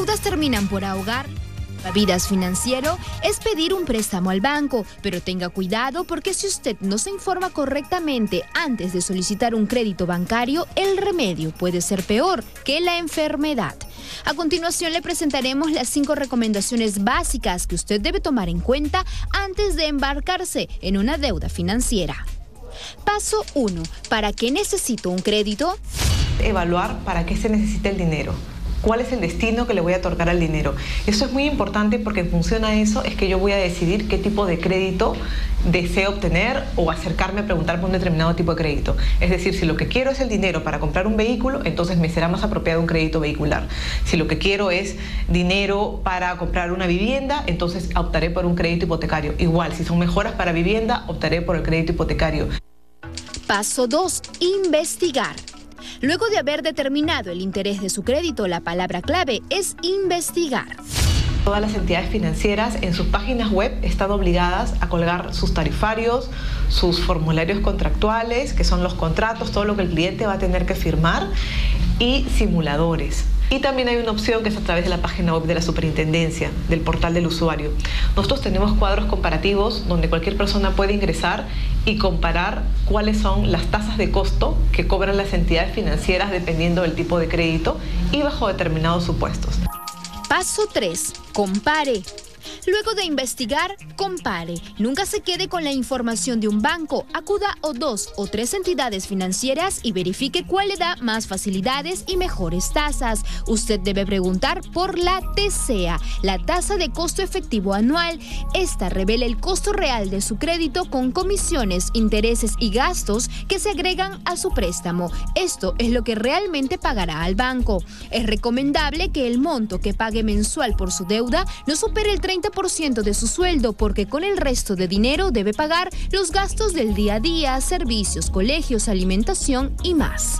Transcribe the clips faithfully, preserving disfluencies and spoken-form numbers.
todas terminan por ahogar. Vidas Financiero es pedir un préstamo al banco, pero tenga cuidado porque si usted no se informa correctamente antes de solicitar un crédito bancario, el remedio puede ser peor que la enfermedad. A continuación le presentaremos las cinco recomendaciones básicas que usted debe tomar en cuenta antes de embarcarse en una deuda financiera. Paso uno. ¿Para qué necesito un crédito? Evaluar para qué se necesita el dinero. ¿Cuál es el destino que le voy a otorgar al dinero? Eso es muy importante porque en función a eso es que yo voy a decidir qué tipo de crédito deseo obtener o acercarme a preguntar por un determinado tipo de crédito. Es decir, si lo que quiero es el dinero para comprar un vehículo, entonces me será más apropiado un crédito vehicular. Si lo que quiero es dinero para comprar una vivienda, entonces optaré por un crédito hipotecario. Igual, si son mejoras para vivienda, optaré por el crédito hipotecario. Paso dos. Investigar. Luego de haber determinado el interés de su crédito, la palabra clave es investigar. Todas las entidades financieras en sus páginas web están obligadas a colgar sus tarifarios, sus formularios contractuales, que son los contratos, todo lo que el cliente va a tener que firmar, y simuladores. Y también hay una opción que es a través de la página web de la superintendencia, del portal del usuario. Nosotros tenemos cuadros comparativos donde cualquier persona puede ingresar y comparar cuáles son las tasas de costo que cobran las entidades financieras dependiendo del tipo de crédito y bajo determinados supuestos. Paso tres. Compare. Luego de investigar, compare. Nunca se quede con la información de un banco. Acuda a dos o tres entidades financieras y verifique cuál le da más facilidades y mejores tasas. Usted debe preguntar por la T C A, la tasa de costo efectivo anual. Esta revela el costo real de su crédito con comisiones, intereses y gastos que se agregan a su préstamo. Esto es lo que realmente pagará al banco. Es recomendable que el monto que pague mensual por su deuda no supere el treinta por ciento de su sueldo, porque con el resto de dinero debe pagar los gastos del día a día, servicios, colegios, alimentación y más.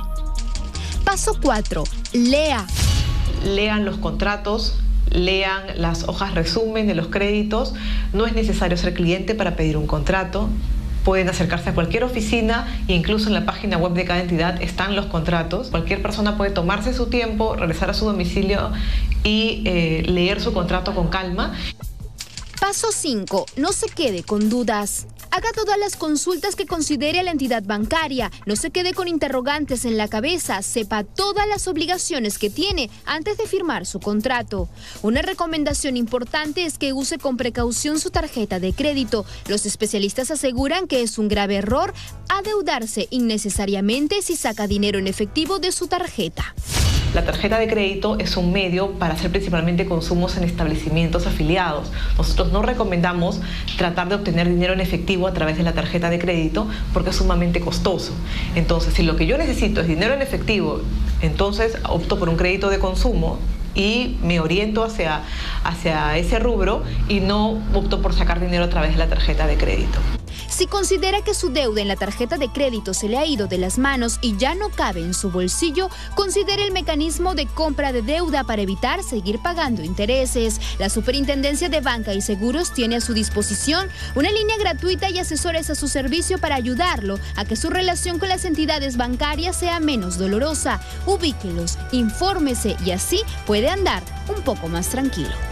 Paso cuatro. Lea. Lean los contratos, lean las hojas resumen de los créditos. No es necesario ser cliente para pedir un contrato. Pueden acercarse a cualquier oficina e incluso en la página web de cada entidad están los contratos. Cualquier persona puede tomarse su tiempo, regresar a su domicilio y eh, leer su contrato con calma. Paso cinco. No se quede con dudas. Haga todas las consultas que considere la entidad bancaria. No se quede con interrogantes en la cabeza. Sepa todas las obligaciones que tiene antes de firmar su contrato. Una recomendación importante es que use con precaución su tarjeta de crédito. Los especialistas aseguran que es un grave error adeudarse innecesariamente si saca dinero en efectivo de su tarjeta. La tarjeta de crédito es un medio para hacer principalmente consumos en establecimientos afiliados. Nosotros no recomendamos tratar de obtener dinero en efectivo a través de la tarjeta de crédito porque es sumamente costoso. Entonces, si lo que yo necesito es dinero en efectivo, entonces opto por un crédito de consumo y me oriento hacia, hacia ese rubro y no opto por sacar dinero a través de la tarjeta de crédito. Si considera que su deuda en la tarjeta de crédito se le ha ido de las manos y ya no cabe en su bolsillo, considere el mecanismo de compra de deuda para evitar seguir pagando intereses. La Superintendencia de Banca y Seguros tiene a su disposición una línea gratuita y asesores a su servicio para ayudarlo a que su relación con las entidades bancarias sea menos dolorosa. Ubíquelos, infórmese y así puede andar un poco más tranquilo.